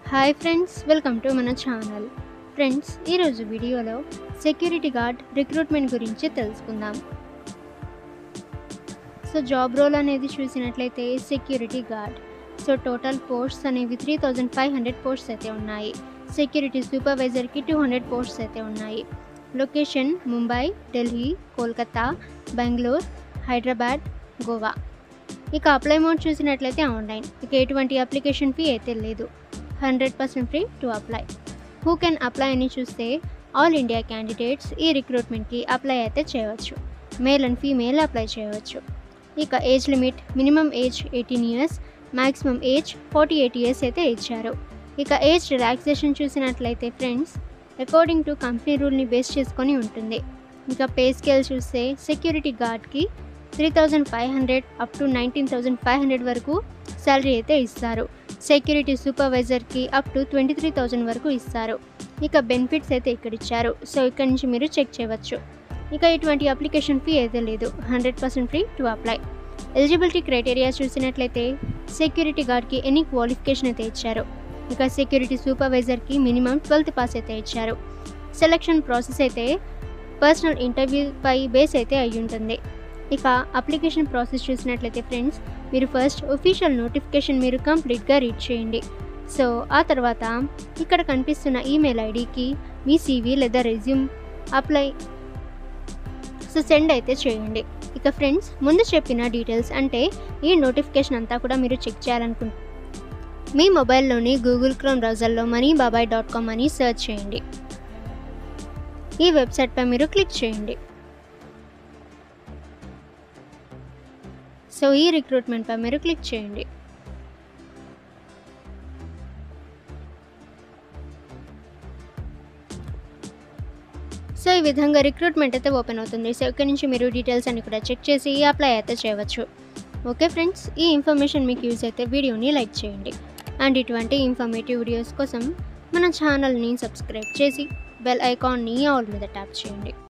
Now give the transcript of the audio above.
Hi friends, welcome to మన channel. Friends, ఈరోజు వీడియోలో సెక్యూరిటీ గార్డ్ రిక్రూట్మెంట్ గురించి తెలుసుకుందాం. సో జాబ్ రోల్ అనేది చూసినట్లయితే security guard. So total posts అనేవి 3500 పోస్ట్స్ అయితే ఉన్నాయి. సెక్యూరిటీ సూపర్వైజర్కి 200 పోస్ట్స్ అయితే ఉన్నాయి. లొకేషన్ ముంబై, ఢిల్లీ, కోల్కతా, బెంగళూరు, హైదరాబాద్, గోవా. ఇక అప్లై మోడ్ చూసినట్లయితే ఆన్లైన్. ఇక ఎటువంటి అప్లికేషన్ ఫీ అయితే లేదు. 100% free to apply. Who can apply అని చూస్తే ఆల్ ఇండియా క్యాండిడేట్స్ ఈ రిక్రూట్మెంట్కి అప్లై అయితే చేయవచ్చు. మేల్ అండ్ ఫీమేల్ అప్లై చేయవచ్చు. ఇక age limit minimum age 18 years, maximum age 48 years అయితే ఇచ్చారు. ఇక ఏజ్ రిలాక్సేషన్ చూసినట్లయితే ఫ్రెండ్స్, అకార్డింగ్ టు కంపెనీ రూల్ని బేస్ చేసుకొని ఉంటుంది. ఇక పే స్కేల్ చూస్తే సెక్యూరిటీ గార్డ్కి 3500 అప్ టు 19500 వరకు శాలరీ అయితే ఇస్తారు. సెక్యూరిటీ సూపర్వైజర్కి అప్ టు 23,000 వరకు ఇస్తారు. ఇక బెనిఫిట్స్ అయితే ఇక్కడ ఇచ్చారు. సో ఇక్కడ నుంచి మీరు చెక్ చేయవచ్చు. ఇక ఇటువంటి అప్లికేషన్ ఫీ అయితే లేదు. 100% free to apply. Eligibility criteria చూసినట్లయితే సెక్యూరిటీ గార్డ్కి ఎనీ క్వాలిఫికేషన్ అయితే ఇచ్చారు. ఇక సెక్యూరిటీ సూపర్వైజర్కి మినిమం 12th పాస్ అయితే ఇచ్చారు. సెలక్షన్ ప్రాసెస్ అయితే పర్సనల్ ఇంటర్వ్యూపై బేస్ అయితే అయి ఉంటుంది. ఇక అప్లికేషన్ ప్రాసెస్ చూసినట్లయితే ఫ్రెండ్స్, మీరు ఫస్ట్ ఒఫీషియల్ నోటిఫికేషన్ మీరు కంప్లీట్గా రీడ్ చేయండి. సో ఆ తర్వాత ఇక్కడ కనిపిస్తున్న ఈమెయిల్ ఐడికి మీ CV లేదా రెజ్యూమ్ అప్లై సెండ్ అయితే చేయండి. ఇక ఫ్రెండ్స్, ముందు చెప్పిన డీటెయిల్స్ అంటే ఈ నోటిఫికేషన్ అంతా కూడా మీరు చెక్ చేయాలనుకుంటే మీ మొబైల్లోని గూగుల్ క్రోమ్ బ్రౌజర్లో moneybabai.com అని సెర్చ్ చేయండి. ఈ వెబ్సైట్పై మీరు క్లిక్ చేయండి. సో ఈ రిక్రూట్మెంట్పై మీరు క్లిక్ చేయండి. సో ఈ విధంగా రిక్రూట్మెంట్ అయితే ఓపెన్ అవుతుంది. సో ఇక్కడ నుంచి మీరు డీటెయిల్స్ అన్ని కూడా చెక్ చేసి అప్లై అయితే చేయవచ్చు. ఓకే ఫ్రెండ్స్, ఈ ఇన్ఫర్మేషన్ మీకు యూజ్ అయితే వీడియోని లైక్ చేయండి. అండ్ ఇటువంటి ఇన్ఫర్మేటివ్ వీడియోస్ కోసం మన ఛానల్ని సబ్స్క్రైబ్ చేసి బెల్ ఐకాన్ని ఆల్ మీద ట్యాప్ చేయండి.